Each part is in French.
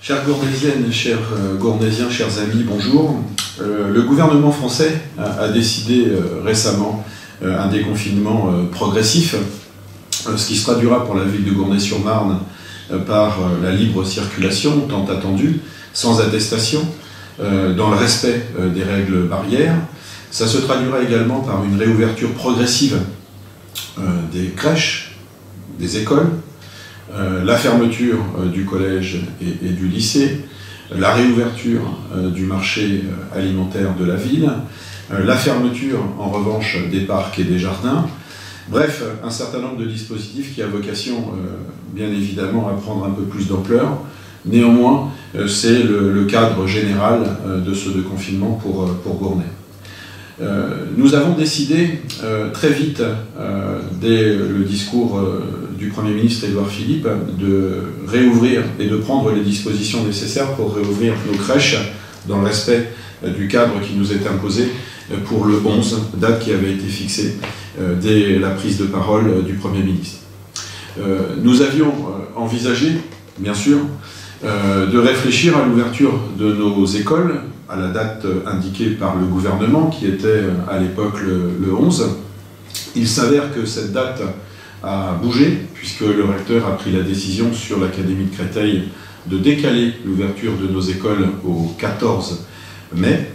Chères Gournaysiennes, chers Gournaysiens, chers amis, bonjour. Le gouvernement français a décidé récemment un déconfinement progressif, ce qui se traduira pour la ville de Gournay-sur-Marne par la libre circulation tant attendue, sans attestation, dans le respect des règles barrières. Ça se traduira également par une réouverture progressive des crèches, des écoles, la fermeture du collège et du lycée, la réouverture du marché alimentaire de la ville, la fermeture en revanche des parcs et des jardins. Bref, un certain nombre de dispositifs qui a vocation bien évidemment à prendre un peu plus d'ampleur. Néanmoins, c'est le cadre général de ce déconfinement pour Gournay. Nous avons décidé très vite, dès le discours du Premier ministre Édouard Philippe, de réouvrir et de prendre les dispositions nécessaires pour réouvrir nos crèches dans le respect du cadre qui nous est imposé pour le 11, date qui avait été fixée dès la prise de parole du Premier ministre. Nous avions envisagé, bien sûr, de réfléchir à l'ouverture de nos écoles à la date indiquée par le gouvernement, qui était à l'époque le 11. Il s'avère que cette date a bougé, puisque le recteur a pris la décision sur l'Académie de Créteil de décaler l'ouverture de nos écoles au 14 mai.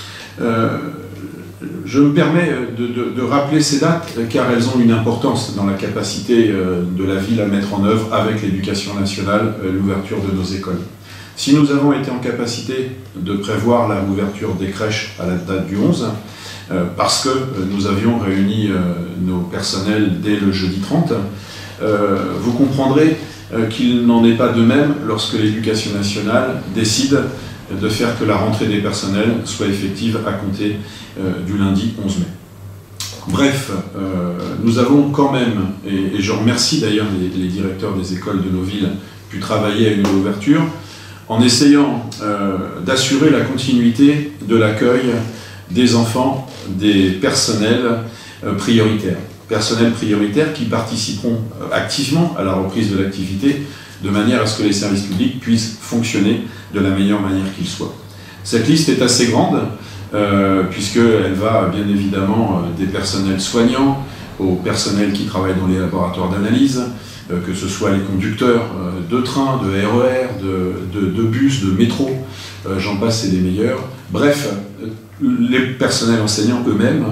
Je me permets de rappeler ces dates, car elles ont une importance dans la capacité de la ville à mettre en œuvre, avec l'éducation nationale, l'ouverture de nos écoles. Si nous avons été en capacité de prévoir la réouverture des crèches à la date du 11, parce que nous avions réuni nos personnels dès le jeudi 30, vous comprendrez qu'il n'en est pas de même lorsque l'éducation nationale décide de faire que la rentrée des personnels soit effective à compter du lundi 11 mai. Bref, nous avons quand même, et je remercie d'ailleurs les directeurs des écoles de nos villes, pu travailler à une réouverture, en essayant d'assurer la continuité de l'accueil des enfants, des personnels prioritaires. Personnels prioritaires qui participeront activement à la reprise de l'activité, de manière à ce que les services publics puissent fonctionner de la meilleure manière qu'ils soient. Cette liste est assez grande, puisqu'elle va bien évidemment des personnels soignants, aux personnels qui travaillent dans les laboratoires d'analyse, que ce soit les conducteurs de train, de RER, de bus, de métro, j'en passe, c'est des meilleurs. Bref, les personnels enseignants eux-mêmes,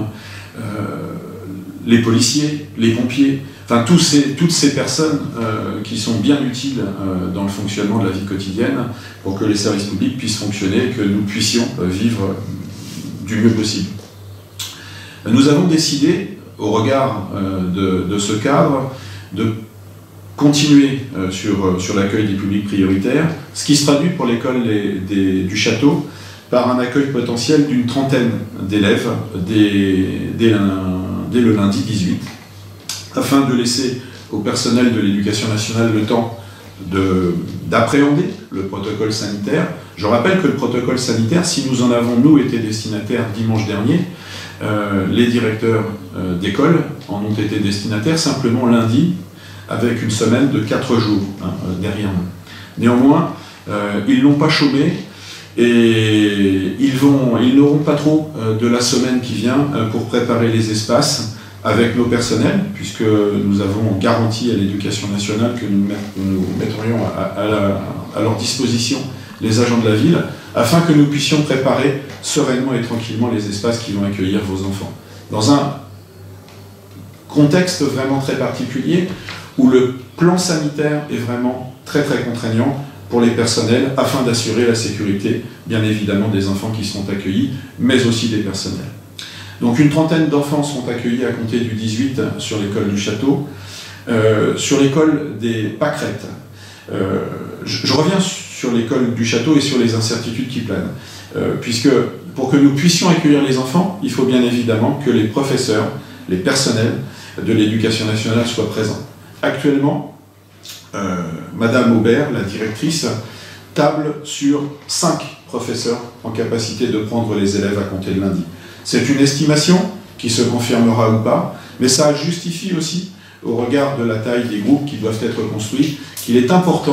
les policiers, les pompiers, enfin toutes ces personnes qui sont bien utiles dans le fonctionnement de la vie quotidienne pour que les services publics puissent fonctionner et que nous puissions vivre du mieux possible. Nous avons décidé, au regard de ce cadre, de continuer sur l'accueil des publics prioritaires, ce qui se traduit pour l'école du Château par un accueil potentiel d'une trentaine d'élèves dès le lundi 18, afin de laisser au personnel de l'éducation nationale le temps d'appréhender le protocole sanitaire. Je rappelle que le protocole sanitaire, si nous en avons, nous, été destinataires dimanche dernier, les directeurs d'école en ont été destinataires simplement lundi, avec une semaine de 4 jours derrière nous. Néanmoins, ils ne l'ont pas chômé, et ils n'auront pas trop de la semaine qui vient pour préparer les espaces avec nos personnels, puisque nous avons garanti à l'éducation nationale que nous mettrions à leur disposition les agents de la ville, afin que nous puissions préparer sereinement et tranquillement les espaces qui vont accueillir vos enfants. Dans un contexte vraiment très particulier, où le plan sanitaire est vraiment très très contraignant pour les personnels, afin d'assurer la sécurité, bien évidemment, des enfants qui seront accueillis, mais aussi des personnels. Donc une trentaine d'enfants seront accueillis à compter du 18 sur l'école du Château. Sur l'école des Pâquerettes, je reviens sur l'école du Château et sur les incertitudes qui planent, puisque pour que nous puissions accueillir les enfants, il faut bien évidemment que les professeurs, les personnels de l'éducation nationale soient présents. Actuellement, Madame Aubert, la directrice, table sur 5 professeurs en capacité de prendre les élèves à compter de lundi. C'est une estimation qui se confirmera ou pas, mais ça justifie aussi, au regard de la taille des groupes qui doivent être construits, qu'il est important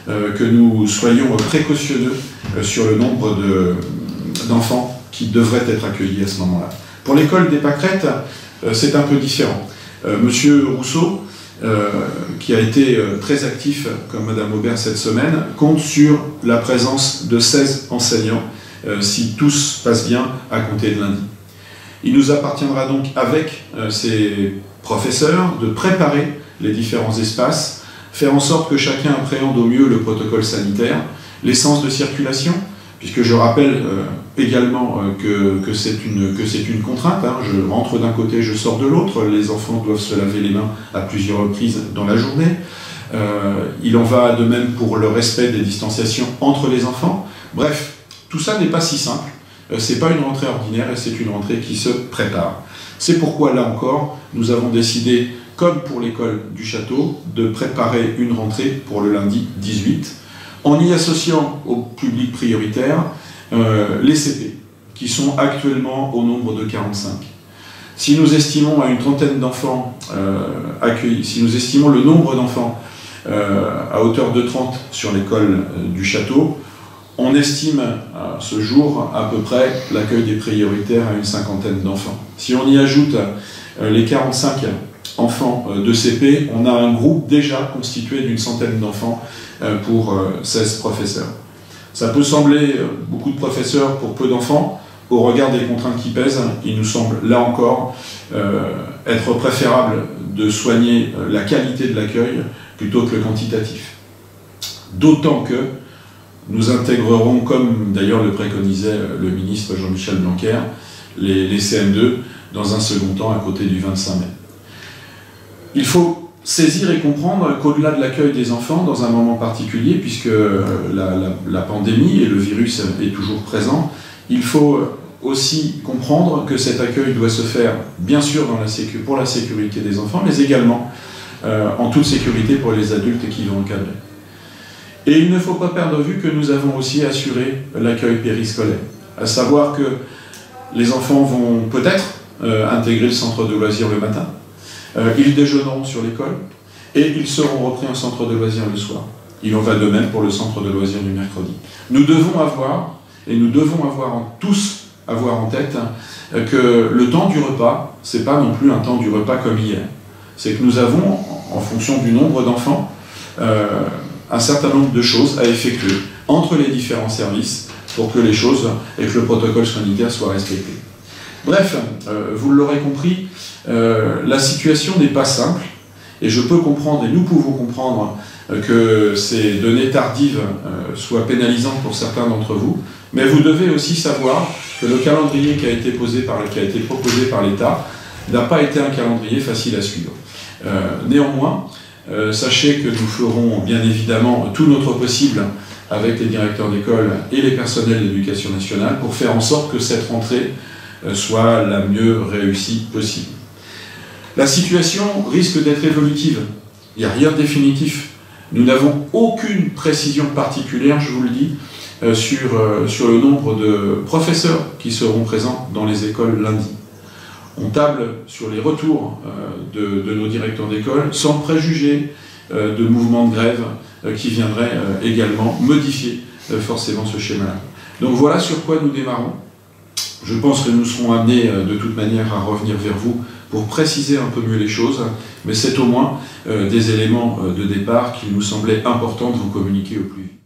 que nous soyons précautionneux sur le nombre d'enfants qui devraient être accueillis à ce moment-là. Pour l'école des Pâquerettes, c'est un peu différent. Monsieur Rousseau, qui a été très actif, comme Madame Aubert cette semaine, compte sur la présence de 16 enseignants, si tout se passe bien, à compter de lundi. Il nous appartiendra donc, avec ces professeurs, de préparer les différents espaces, faire en sorte que chacun appréhende au mieux le protocole sanitaire, les sens de circulation, puisque je rappelle également que c'est une contrainte, hein. Je rentre d'un côté, je sors de l'autre, les enfants doivent se laver les mains à plusieurs reprises dans la journée. Il en va de même pour le respect des distanciations entre les enfants. Bref, tout ça n'est pas si simple, c'est pas une rentrée ordinaire et c'est une rentrée qui se prépare. C'est pourquoi, là encore, nous avons décidé, comme pour l'école du château, de préparer une rentrée pour le lundi 18, en y associant au public prioritaire les CP, qui sont actuellement au nombre de 45. Si nous estimons à une trentaine d'enfants accueillis, si nous estimons le nombre d'enfants à hauteur de 30 sur l'école du château, on estime à ce jour à peu près l'accueil des prioritaires à une cinquantaine d'enfants. Si on y ajoute les 45 enfants de CP, on a un groupe déjà constitué d'une centaine d'enfants pour 16 professeurs. Ça peut sembler beaucoup de professeurs pour peu d'enfants. Au regard des contraintes qui pèsent, il nous semble, là encore, être préférable de soigner la qualité de l'accueil plutôt que le quantitatif. D'autant que nous intégrerons, comme d'ailleurs le préconisait le ministre Jean-Michel Blanquer, les CM2 dans un second temps à côté du 25 mai. Il faut saisir et comprendre qu'au-delà de l'accueil des enfants dans un moment particulier, puisque la pandémie et le virus est toujours présent, il faut aussi comprendre que cet accueil doit se faire, bien sûr, pour la sécurité des enfants, mais également en toute sécurité pour les adultes qui vont encadrer. Et il ne faut pas perdre de vue que nous avons aussi assuré l'accueil périscolaire, à savoir que les enfants vont peut-être intégrer le centre de loisirs le matin, ils déjeuneront sur l'école et ils seront repris en centre de loisirs le soir. Il en va de même pour le centre de loisirs du mercredi. Nous devons avoir, et nous devons tous avoir en tête, que le temps du repas, c'est pas non plus un temps du repas comme hier. C'est que nous avons, en fonction du nombre d'enfants, un certain nombre de choses à effectuer entre les différents services pour que les choses et que le protocole sanitaire soient respectés. Bref, vous l'aurez compris, la situation n'est pas simple et je peux comprendre, et nous pouvons comprendre, que ces données tardives soient pénalisantes pour certains d'entre vous, mais vous devez aussi savoir que le calendrier qui a été proposé par l'État n'a pas été un calendrier facile à suivre. Néanmoins, sachez que nous ferons bien évidemment tout notre possible avec les directeurs d'école et les personnels de l'éducation nationale pour faire en sorte que cette rentrée soit la mieux réussie possible. La situation risque d'être évolutive. Il n'y a rien de définitif. Nous n'avons aucune précision particulière, je vous le dis, sur le nombre de professeurs qui seront présents dans les écoles lundi. On table sur les retours de nos directeurs d'école, sans préjuger de mouvements de grève qui viendraient également modifier forcément ce schéma-là. Donc voilà sur quoi nous démarrons. Je pense que nous serons amenés de toute manière à revenir vers vous pour préciser un peu mieux les choses, mais c'est au moins des éléments de départ qu'il nous semblait important de vous communiquer au plus vite.